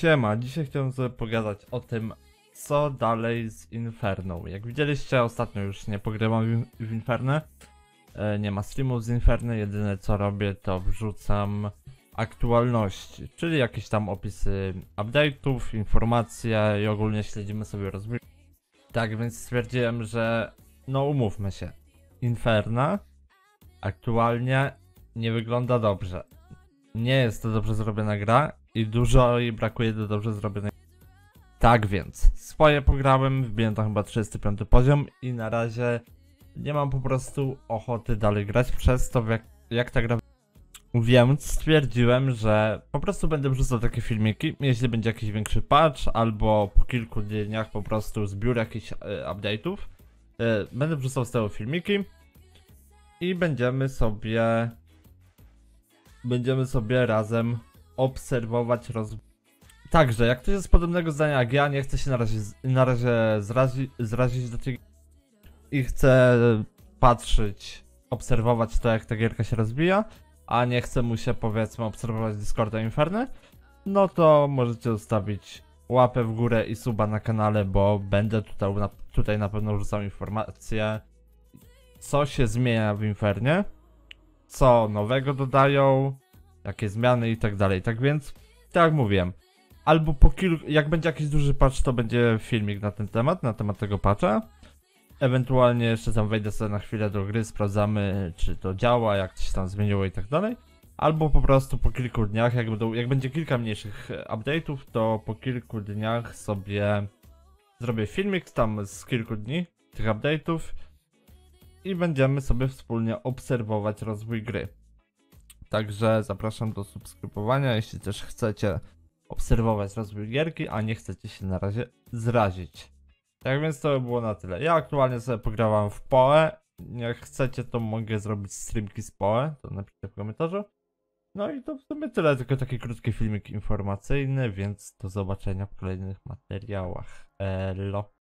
Siema, dzisiaj chciałem sobie pogadać o tym, co dalej z Inferną. Jak widzieliście, ostatnio już nie pogrywam w Infernę. Nie ma streamów z Inferny, jedyne co robię to wrzucam aktualności, czyli jakieś tam opisy update'ów, informacje i ogólnie śledzimy sobie rozwój. Tak więc stwierdziłem, że no umówmy się, Inferna aktualnie nie wygląda dobrze. Nie jest to dobrze zrobiona gra i dużo jej brakuje do dobrze zrobionej. Tak więc, swoje pograłem, wbiłem tam chyba 35 poziom i na razie nie mam po prostu ochoty dalej grać przez to jak ta gra. Więc stwierdziłem, że po prostu będę wrzucał takie filmiki, jeśli będzie jakiś większy patch albo po kilku dniach po prostu zbiór jakichś update'ów. Będę wrzucał z tego filmiki i będziemy sobie razem obserwować rozwój. Także, jak ktoś jest podobnego zdania jak ja, nie chce się na razie zrazić do tej i chce patrzeć, obserwować to, jak ta gierka się rozwija, a nie chce mu się, powiedzmy, obserwować Discorda Inferny, no to możecie zostawić łapę w górę i suba na kanale, bo będę tutaj na pewno wrzucał informacje, co się zmienia w Infernie, co nowego dodają, jakie zmiany i tak dalej. Tak więc, tak jak mówiłem, albo jak będzie jakiś duży patch, to będzie filmik na ten temat, tego patcha. Ewentualnie jeszcze tam wejdę sobie na chwilę do gry, sprawdzamy, czy to działa, jak to się tam zmieniło i tak dalej. Albo po prostu po kilku dniach, jak będzie kilka mniejszych update'ów, to po kilku dniach sobie zrobię filmik tam z kilku dni tych update'ów i będziemy sobie wspólnie obserwować rozwój gry. Także zapraszam do subskrybowania, jeśli też chcecie obserwować rozwój gierki, a nie chcecie się na razie zrazić. Tak więc to by było na tyle. Ja aktualnie sobie pograłam w PoE. Jak chcecie, to mogę zrobić streamki z PoE, to napiszcie w komentarzu. No i to w sumie tyle, tylko taki krótki filmik informacyjny, więc do zobaczenia w kolejnych materiałach. Elo.